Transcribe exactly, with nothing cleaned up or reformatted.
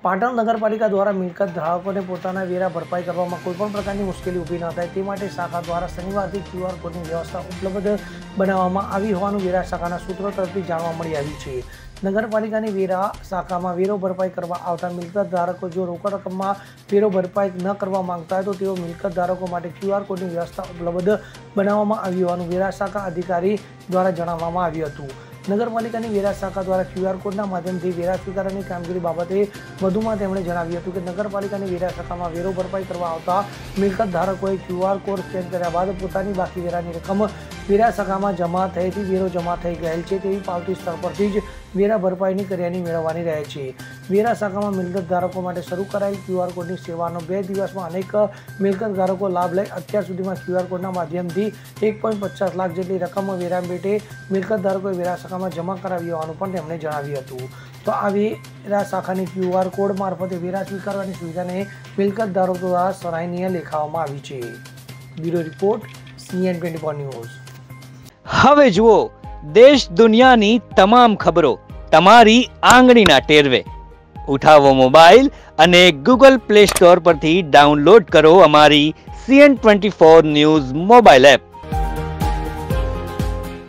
પાટણ નગરપાલિકા દ્વારા મિલકત ધારકોને પોતાના વેરા ભરપાઈ કરવામાં કોઈપણ પ્રકારની મુશ્કેલી ઊભી ન થાય તે માટે શાખા દ્વારા શનિવારથી ક્યુઆર કોડની વ્યવસ્થા ઉપલબ્ધ બનાવવામાં આવી હોવાનું વેરા શાખાના સૂત્રો તરફથી જાણવા મળી આવ્યું છે। નગરપાલિકાની વેરા શાખામાં વેરો ભરપાઈ કરવા આવતા મિલકત ધારકો જો રોકડ રકમમાં વેરો ભરપાઈ ન કરવા માંગતા હોય તો તેઓ મિલકત ધારકો માટે ક્યુઆર કોડની વ્યવસ્થા ઉપલબ્ધ બનાવવામાં આવી હોવાનું વેરા શાખા અધિકારી દ્વારા જણાવવામાં આવ્યું હતું। નગરપાલિકાની વેરા શાખા દ્વારા ક્યુઆર કોડના માધ્યમથી વેરા સ્વીકારવાની કામગીરી બાબતે વધુમાં તેમણે જણાવ્યું હતું કે નગરપાલિકાની વેરા શાખામાં વેરો ભરપાઈ કરવા આવતા મિલકત ધારકોએ ક્યુઆર કોડ સ્કેન કર્યા બાદ પોતાની બાકી વેરાની રકમ વેરા શાખામાં જમા થયેથી વેરો જમા થઈ ગયેલ છે તેવી પાવતી સ્થળ પરથી જ વેરા ભરપાઈની કર્યાની મેળવવાની રહે છે। વેરા શાખામાં મિલકત ધારકો માટે શરૂ કરાયેલ ક્યુઆર કોડની સેવાનો બે દિવસમાં અનેક મિલકત ધારકો લાભ લઈ અત્યાર સુધીમાં ક્યુઆર કોડના માધ્યમથી એક પોઈન્ટ પચાસ લાખ જેટલી રકમ વેરા પેટે મિલકત ધારકોએ વેરા શાખામાં જમા કરાવી હોવાનું પણ તેમણે જણાવ્યું હતું। તો આ વેરા શાખાની ક્યુઆર કોડ મારફતે વેરા સ્વીકારવાની સુવિધાને મિલકત ધારકો દ્વારા સરાહનીય લેખાવામાં આવી છે। Bureau report CN twenty four news. હવે જુઓ દેશ દુનિયાની તમામ ખબરો તમારી આંગળીના ટેરવે। ઉઠાવો મોબાઈલ અને ગૂગલ પ્લે સ્ટોર પરથી ડાઉનલોડ કરો અમારી CN twenty four news mobile app.